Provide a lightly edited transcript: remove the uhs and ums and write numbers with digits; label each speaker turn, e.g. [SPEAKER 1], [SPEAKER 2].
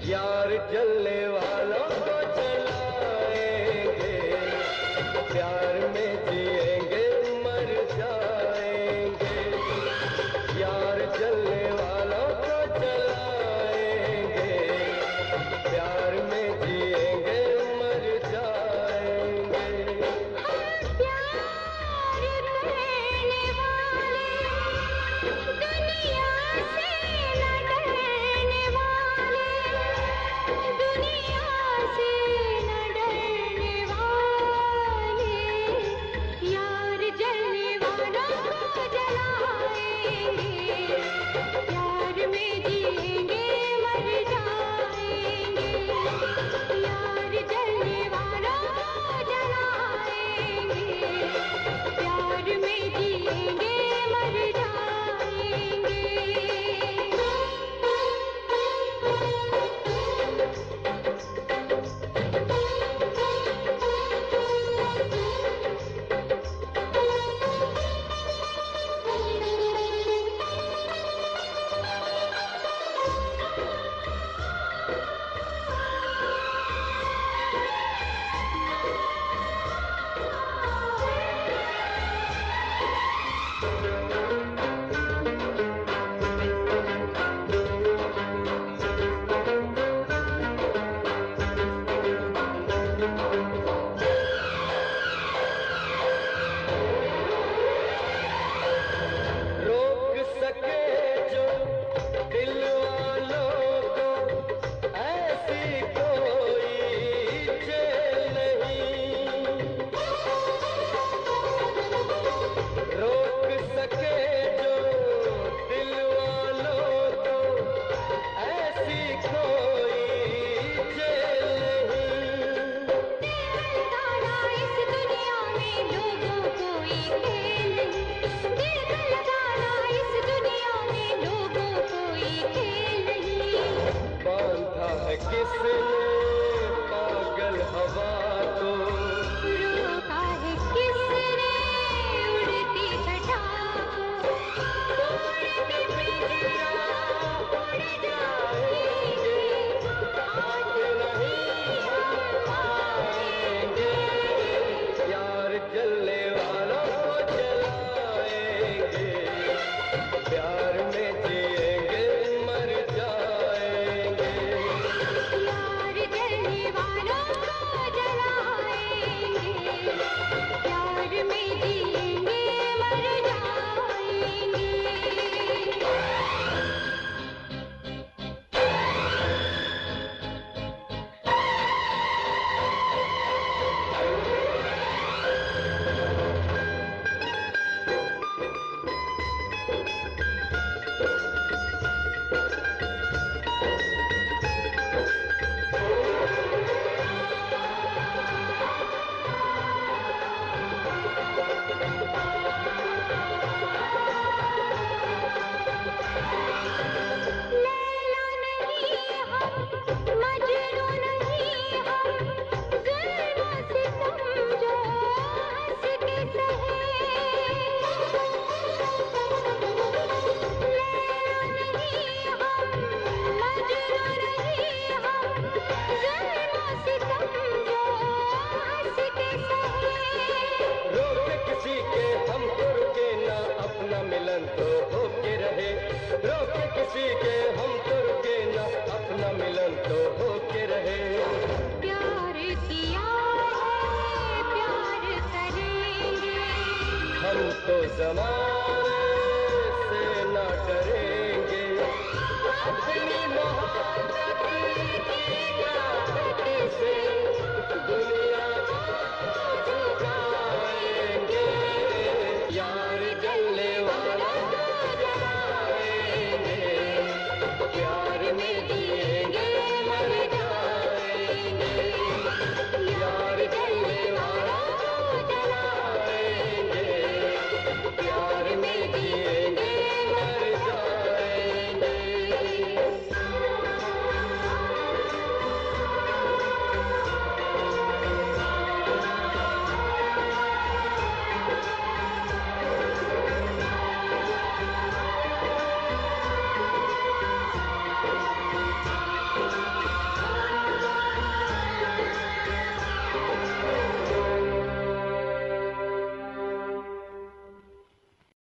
[SPEAKER 1] यार जलने वालों को जलाएंगे, प्यार में जिएंगे मर जाएंगे। यार जलने वालों को जलाएंगे, प्यार में जिएंगे मर जाएंगे।
[SPEAKER 2] प्यार करने वाले दुनिया से न डरने वाले, दुनिया से न डरने वाले। यार जलने वालों को जलाएंगे, प्यार में जिएंगे मर जाएंगे। यार जलने वालों को जलाएंगे, प्यार में जिएंगे मर जाएंगे।
[SPEAKER 1] रोक सके जो दिल वालों को ऐसी कोई जेल नहीं। रोक सके जो दिल वालों को ऐसी कोई जेल नहीं।
[SPEAKER 2] लगाना इस दुनिया में लोगों कोई खेल नहीं, दिल लगाना इस दुनिया में लोगों कोई खेल नहीं।
[SPEAKER 1] बांधा है किसने पागल हवा को,
[SPEAKER 2] रोका है किसने उड़ती छटा को, उड़ती पिंजरा उड़ जाएंगे, हाथ नहीं हम पाएंगे।
[SPEAKER 1] यार जलने वालों को जलाएंगे, प्यार में जिएंगे मर जाएंगे।
[SPEAKER 2] यार जलने वालों को जलाएंगे, प्यार में जिएंगे मर जाएंगे। लैला नहीं हम, मजनू नहीं हम, ज़रा सितम जो हंस के सहे। लैला नहीं हम, मजनू नहीं हम, ज़रा सितम जो हंस के सहे।
[SPEAKER 1] रोके किसी के हम तो रुके ना, अपना मिलन तो होके रहे। रोके किसी के हम तो रुके ना, अपना मिलन तो होके रहे।
[SPEAKER 2] प्यार किया है प्यार करेंगे,
[SPEAKER 1] हम तो ज़माने से ना डरेंगे, अपनी मोहब्बत की